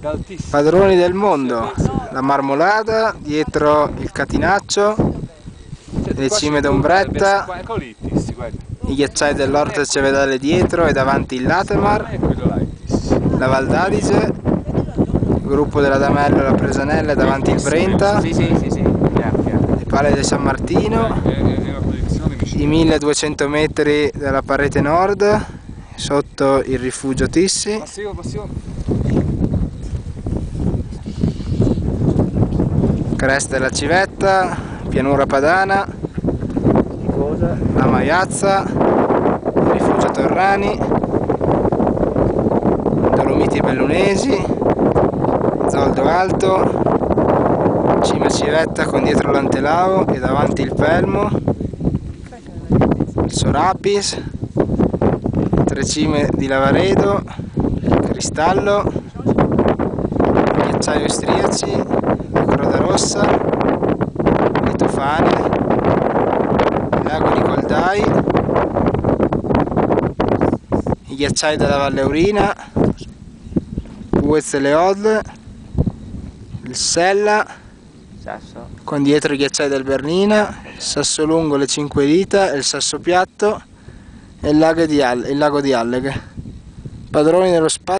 Padroni del mondo, la Marmolada, dietro il Catinaccio, le cime d'Ombretta, i ghiacciai dell'Orto Cevedale dietro e davanti il Latemar, la Val d'Adige, il gruppo della Damello e la Presanella e davanti il Brenta, le Pale di San Martino, i 1200 metri della parete nord, sotto il rifugio Tissi, Cresta della Civetta, Pianura Padana, la Maiazza, il rifugio Torrani, Dolomiti Bellunesi, Zoldo Alto, Cima Civetta con dietro l'Antelao e davanti il Pelmo, il Sorapis, 3 cime di Lavaredo, Cristallo, Ghiacciaio Istriaci, la Croda Rossa, i Tufani, il Lago di Coldai, i ghiacciai della Valle Aurina, Uez e le Odle, il Sella, con dietro i ghiacciai del Bernina, il Sasso Lungo, le Cinque Dita, il Sasso Piatto e il lago di Alleghe. Padroni dello spazio.